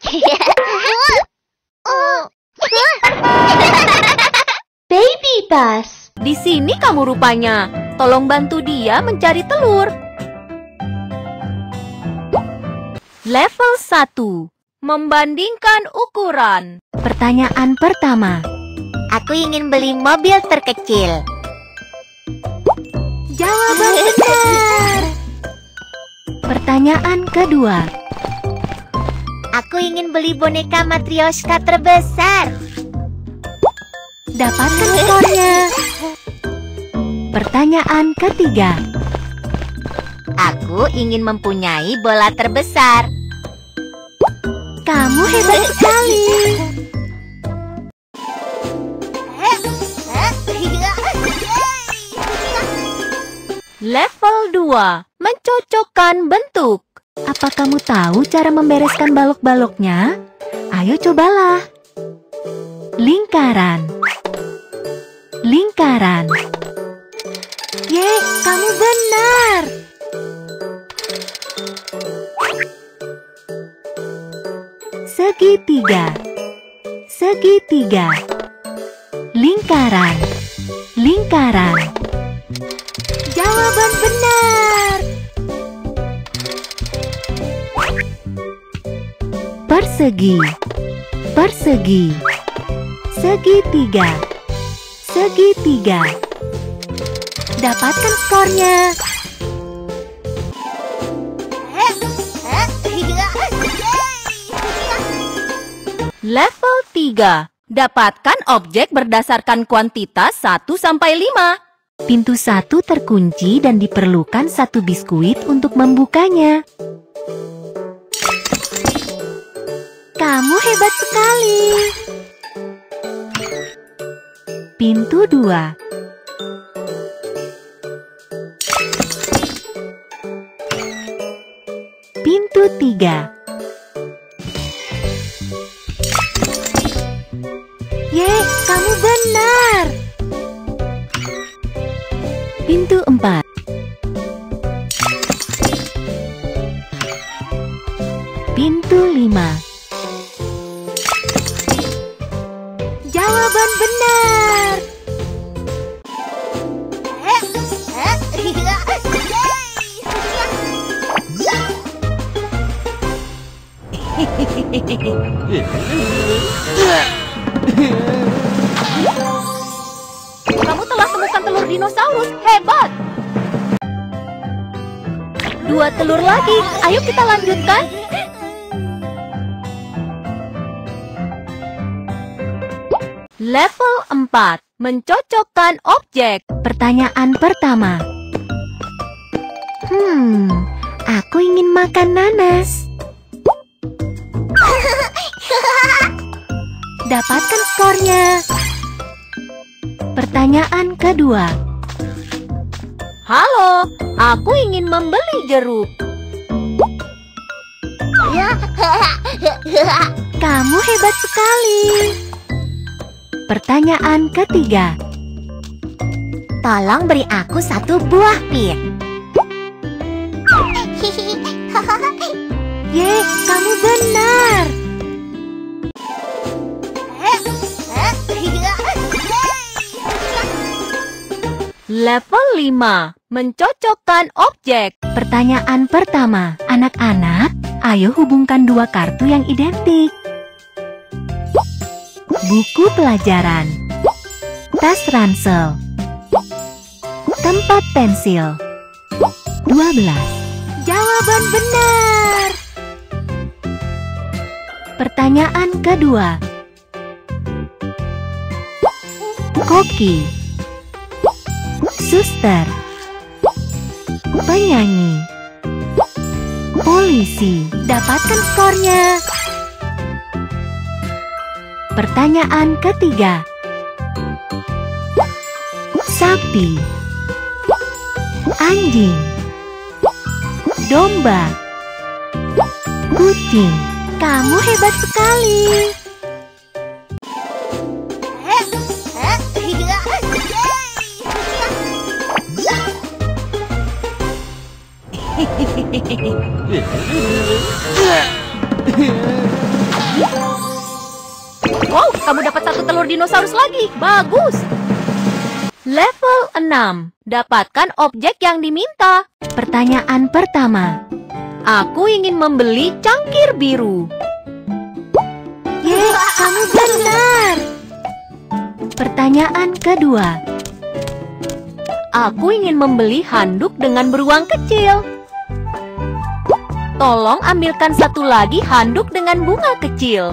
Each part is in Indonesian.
Baby Bus. Di sini kamu rupanya. Tolong bantu dia mencari telur. Level 1. Membandingkan ukuran. Pertanyaan pertama. Aku ingin beli mobil terkecil. Jawaban benar. Pertanyaan kedua. Aku ingin beli boneka Matryoshka terbesar. Dapatkan skornya. Pertanyaan ketiga. Aku ingin mempunyai bola terbesar. Kamu hebat sekali. Level 2. Mencocokkan bentuk. Apa kamu tahu cara membereskan balok-baloknya? Ayo cobalah. Lingkaran. Lingkaran. Ye, kamu benar. Segitiga. Segitiga. Lingkaran. Lingkaran. Jawaban benar. Persegi. Persegi. Segitiga. Segitiga. Dapatkan skornya. Level 3. Dapatkan objek berdasarkan kuantitas 1 sampai 5. Pintu 1 terkunci dan diperlukan 1 biskuit untuk membukanya. Kamu hebat sekali. Pintu 2. Pintu 3. Ye, kamu benar. Pintu 4. Pintu 5. Jawaban benar. Kamu telah temukan telur dinosaurus. Hebat! 2 telur lagi. Ayo kita lanjutkan. Level 4. Mencocokkan objek. Pertanyaan pertama. Aku ingin makan nanas. Dapatkan skornya. Pertanyaan kedua. Halo, aku ingin membeli jeruk. Kamu hebat sekali. Pertanyaan ketiga. Tolong beri aku 1 buah pir. Ye, kamu benar. Level 5. Mencocokkan objek. Pertanyaan pertama. Anak-anak, ayo hubungkan 2 kartu yang identik. Buku pelajaran. Tas ransel. Tempat pensil. 12. Jawaban benar. Pertanyaan kedua. Koki. Suster. Penyanyi. Polisi. Dapatkan skornya. Pertanyaan ketiga. Sapi. Anjing. Domba. Kucing. Kamu hebat sekali. Wow, kamu dapat 1 telur dinosaurus lagi. Bagus. Level 6. Dapatkan objek yang diminta. Pertanyaan pertama. Aku ingin membeli cangkir biru. Ye, kamu benar. Pertanyaan kedua. Aku ingin membeli handuk dengan beruang kecil. Tolong ambilkan 1 lagi handuk dengan bunga kecil.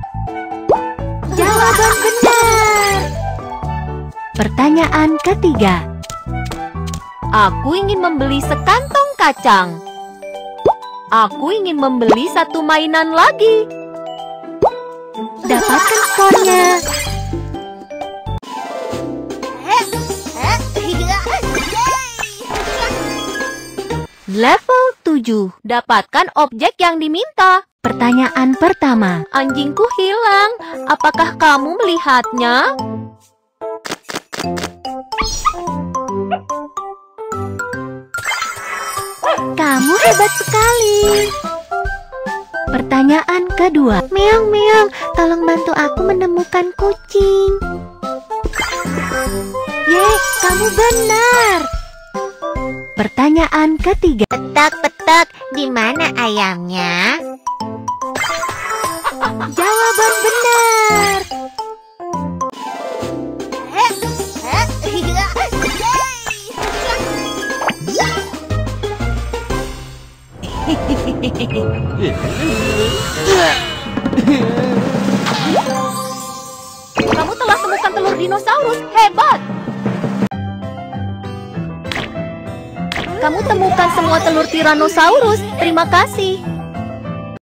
Jawaban benar. Pertanyaan ketiga. Aku ingin membeli sekantong kacang. Aku ingin membeli 1 mainan lagi. Dapatkan skornya. Level 7. Dapatkan objek yang diminta. Pertanyaan pertama. Anjingku hilang. Apakah kamu melihatnya? Kamu hebat sekali. Pertanyaan kedua. Meong, meong, tolong bantu aku menemukan kucing. Ye, kamu benar. Pertanyaan ketiga. Petak, petak, di mana ayamnya? Jawaban benar. Kamu telah temukan telur dinosaurus. Hebat! Kamu temukan semua telur Tyrannosaurus. Terima kasih.